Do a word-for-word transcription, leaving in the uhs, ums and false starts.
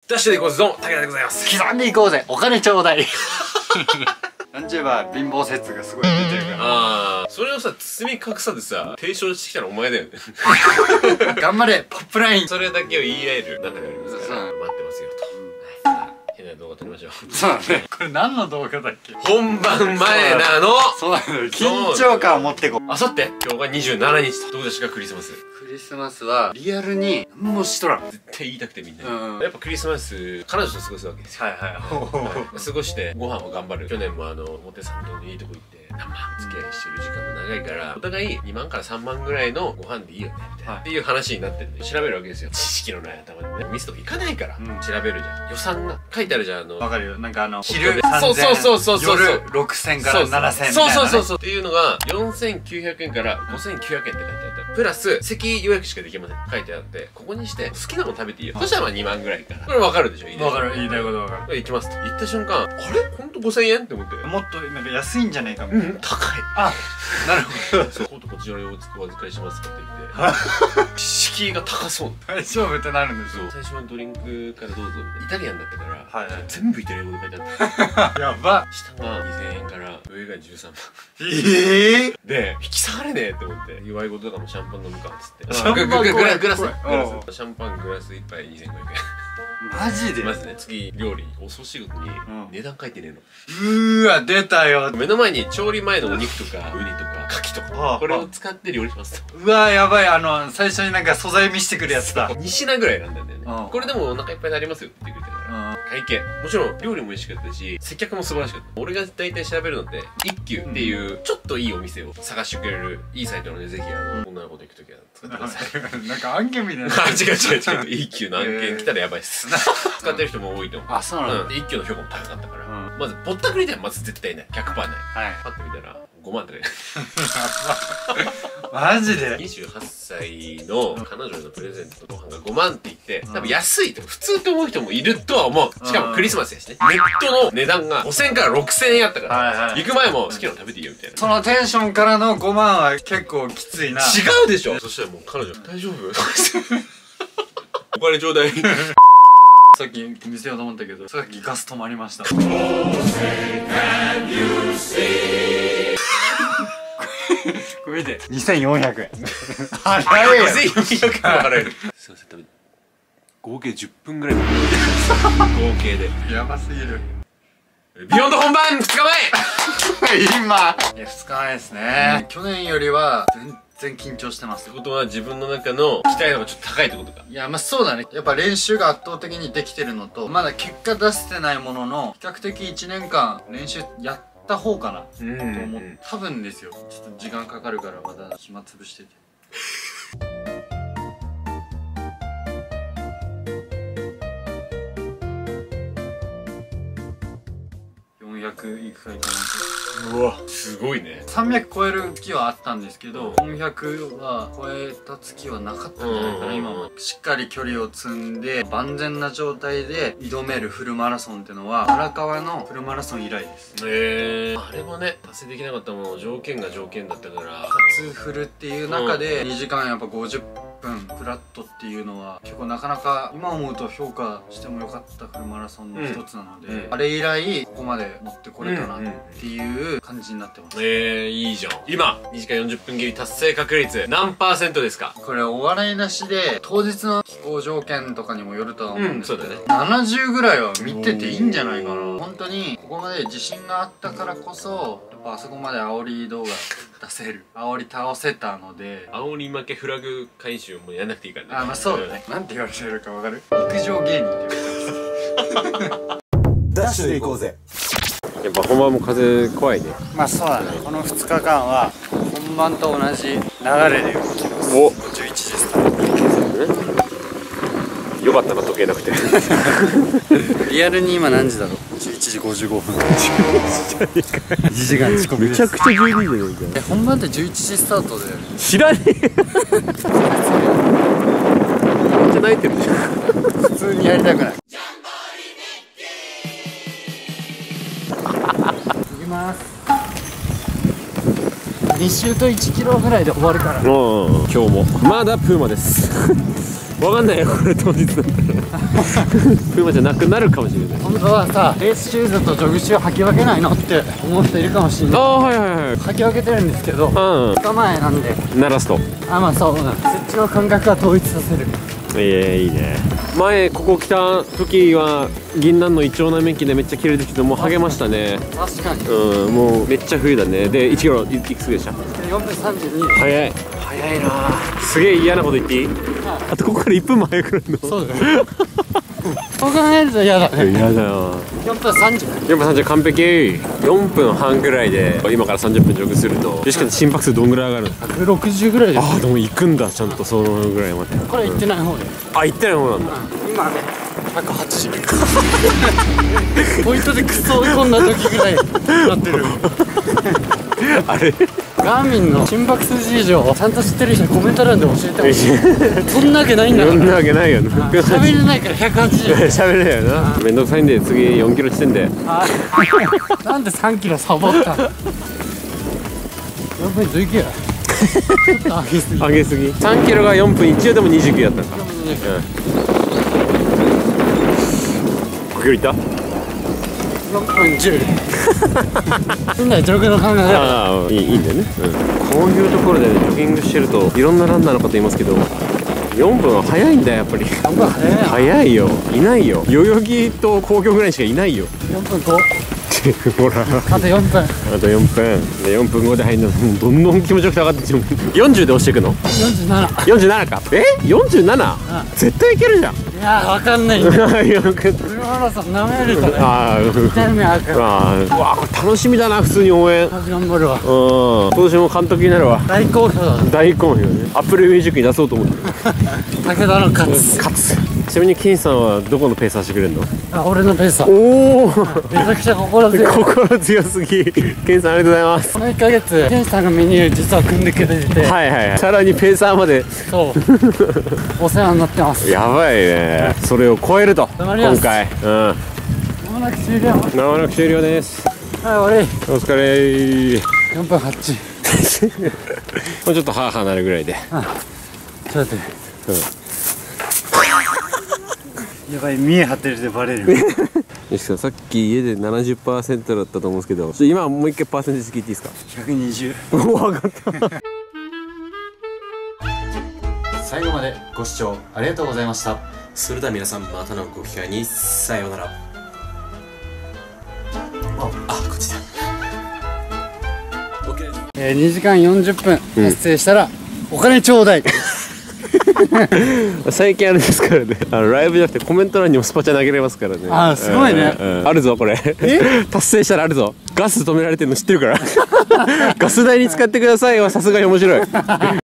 ダッシュでいこうぜ、どうも武田でございます。 刻んでいこうぜ、お金ちょうだい。なんちゅうば貧乏説がすごい出てるから。 ああ、それをさ、包み隠さでさ、提唱してきたのお前だよね。 頑張れ、ポップライン。 それだけを言い合える中でありますから、待ってますよと。変な動画撮りましょう。 そうだね。これ何の動画だっけ？ 本番前なの。 そうなのよ。緊張感を持ってこう。 あさって今日がにじゅうしちにちと。どうですかクリスマス。 クリスマスはリアルに何もしとらん。 絶対言いたくてみんな、 うん、 やっぱクリスマス彼女と過ごすわけですよ。はいはいはい。過ごしてご飯を頑張る。去年もあの表参道のいいとこ行って何万付き合いしてる時間も長いから、お互いにまんからさんまんぐらいのご飯でいいよねみたいな、はい、っていう話になってるんで調べるわけですよ。知識のない頭でね、ミスとかいかないから、うん、調べるじゃん。予算が書いてあるじゃん。あのわかるよ。なんかあの昼そうそうそうそうそう、 夜ろくせんからななせんみたいな、ね、 そうそうそうそうっていうのがよんせんきゅうひゃくえんからごせんきゅうひゃくえんって書いてあった。プラス席予約しかできません書いてあって、ここにして好きなもの食べていいよ。そしたらまあにまんぐらいから。これわかるでしょ。 わかる、言いたいことわかる。 行きますと言った瞬間、あれほんとごせんえんって思って、 もっとなんか安いんじゃねえかみたいな。うん、 高い。あ、なるほど。そう、今度こちらにお預かりしますって言って、敷居が高そう。 大丈夫ってなるんですよ。 最初のドリンクからどうぞみたいな。イタリアンだったから、 はい、 全部イタリア語で書いてあった。やば。下がにせんえんから上がじゅうさんまん。ええ。で引き下がれねえって思って、祝い事とかもシャンパン飲むかっつって、シャンパングラスグラスグラスシャンパングラス一杯にせんごひゃくえん。 マジで。 まずね、次料理恐ろしいことに値段書いてねえの。 うーわ、出たよ。 目の前に調理前のお肉とかウニとか牡蠣とか、これを使って料理しますと。 うわー、やばい。あの最初になんか素材見せてくるやつだ。 に品ぐらいなんだよね。これでもお腹いっぱいになりますよって言ってくれたから、会計もちろん料理も美味しかったし、接客も素晴らしかった。俺が大体調べるのって一休っていうちょっといいお店を探してくれるいいサイトなので、ぜひあの女の子と行くときは使ってください。なんか案件みたいな。あ、違う違う違う。一休の案件来たらやばいっす。使ってる人も多いと思う。あ、そうなの。で一休の評価も高かったから、まずぼったくりではまず絶対ない。ひゃくパーセントない。パッと見たらごまんとかいマジで。 にじゅうはっさいの彼女へのプレゼントのご飯がごまんって言って、多分安いと普通と思う人もいるとは思う。しかもクリスマスやしね。ネットの値段がごせんからろくせんえんあったから、行く前も好きなの食べていいよみたいな。 そのテンションからのごまんは結構きついな。 違うでしょ。そしたらもう彼女大丈夫お金ちょうだい。 さっき見せようと思ったけど、さっきガス止まりました。これ見て、にせんよんひゃくえん。払えよ。 にせんよんひゃくえん払える。すいません、食べ合計じゅっぷんぐらい合計でやばすぎる。 ビヨンド本番ふつかまえ今いやふつかまえですね。去年よりは全然緊張してます。 ってことは自分の中の期待度がちょっと高いってことか。 いや、まあそうだね。やっぱ練習が圧倒的にできてるのと、まだ結果出せてないものの、比較的いちねんかん練習やった方かなと思う。多分ですよ。ちょっと時間かかるからまだ暇つぶしてて。よんひゃくいくかいかな。 うわ、すごいね。 さんびゃく超える月はあったんですけど、よんひゃくは超えた月はなかったんじゃないかな。今もしっかり距離を積んで万全な状態で挑めるフルマラソンってのは荒川のフルマラソン以来です。 へえ。あれもね、達成できなかったもの条件が条件だったから、 初フルっていう中でにじかんやっぱごじゅっぷんフラットっていうのは結構なかなか今思うと評価してもよかったフルマラソンの一つなので、うん、あれ以来ここまで持ってこれたなっていう感じになってます。 えー、いいじゃん。今にじかんよんじゅっぷん切り達成確率何パーセントですか？ これお笑いなしで当日の気候条件とかにもよるとは思うんですけど、うん、そうだね、 ななじゅうぐらいは見てていいんじゃないかな。本当にここまで自信があったからこそやっぱあそこまで煽り動画出せる煽り倒せたので、 煽り負けフラグ回収もやんなくていいからね。 あ、まあそうだね。なんて言われてるかわかる？陸上芸人って言われてます。 ダッシュで行こうぜ。 やっぱ本番も風怖いね。 まあそうだね。このふつかかんは本番と同じ流れで動きます。 お、 じゅういちじスタート。 よかったな、時計なくて。 リアルに今何時だろう？じゅういちじごじゅうごふん。いちじかん遅刻です。 めちゃくちゃじゅうにじじゃないか。 え、本番ってじゅういちじスタートだよね。 知らねえ。めっちゃ泣いてるじゃん。 普通にやりたくない。行きます。に周といちキロぐらいで終わるから。 うん、今日もまだプーマです。 わかんないよこれ当日だったらプーマじゃなくなるかもしれない。 本当はさレースシューズとジョグシュー履き分けないのって思う人いるかもしれない。 ああはいはいはい。 履き分けてるんですけど、うん、ふつかまえなんで鳴らすと、 あまあそう、うん、そっちの感覚は統一させる。 ええいいね。前ここ来た時は銀杏のイチョウ並木でめっちゃ綺麗ですけどもう励ましたね。 確かに、 うん、もうめっちゃ冬だね。でいちキロ い, いくつでした？ よんぷんさんじゅうに。 早い早いな。すげえ嫌なこと言っていい？あとここからいっぷんも早くなるの。そうだねそう考えると嫌だね。嫌だよ。よんぷんさんじゅう。よんぷんさんじゅう完璧。よんぷんはんぐらいで今からさんじゅっぷんジョグすると、しかも心拍数どんぐらい上がるの？ひゃくろくじゅうぐらいです。ああでも行くんだちゃんとそのぐらいまで。これ行ってない方で。あ行ってない方なんだ。今ねひゃくはちじゅうポイントでクソ追い込んだ時ぐらいなってるあれガーミンの心拍数事情ちゃんと知ってる人にコメント欄で教えてほしいそんなわけないんだから。そんなわけないよな。喋れないからひゃくはちじゅう喋れないよな。めんどくさいんで次よんキロ地点でなんでさんキロサボったの。よんぷんじゅうきゅう上げすぎ上げすぎ。さんキロがよんぷん一応でもにじゅうきゅうだったのか。ごキロいったよんぷんじゅうそんなジョグの考えだ。ああいい、いいんだよね、うん、こういうところで、ね、ジョギングしてるといろんなランナーの方いますけどよんぷんは早いんだよやっぱり。よんぷん早いよ。早いよ。いないよ。代々木と皇居ぐらいしかいないよ。よんぷんごほらあとよんぷんあとよんぷんでよんぷんごで入るのどんどん気持ちよく上がってってよんじゅうで押していくの。よんじゅうなな。よんじゅうななか。え よんじゅうなな？ 絶対いけるじゃん。いやわかんないよ。フルマラソンなめるとね。ああ痛い目あるから。うわこれ楽しみだな普通に応援。頑張るわ。うん今年も監督になるわ。大好評だ。大好評ね。アップルミュージックに出そうと思って。武田の勝つ勝つ。ちなみにケンさんはどこのペーサーしてくれるの？あ俺のペーサー。おおめちゃくちゃ心強い。心強すぎ。ケンさんありがとうございます。このいっかげつケンさんがメニュー実は組んでくれてて、はいはいはい。さらにペーサーまでそうお世話になってます。やばいね。それを超えると今回。うん間もなく終了。間もなく終了です。はい終わり。お疲れ。よんぷんはちもうちょっとハーハーなるぐらいで。あちょっと待って、うんやばい見え張ってるでバレるよしかさっき家で ななじゅっパーセント だったと思うんですけど今もう一回パーセンテージ聞いていいですか？ひゃくにじゅう。分かった最後までご視聴ありがとうございました。それでは皆さんまたのご機会にさようなら。あ、あこっちだ。 OK です。えー、にじかんよんじゅっぷん達成したら、うん、お金ちょうだい最近あれですからねあのライブじゃなくてコメント欄にもスパチャ投げれますからね。あーすごいね、うんうん、あるぞこれ達成したらあるぞ。ガス止められてるの知ってるからガス代に使ってくださいはさすがに面白い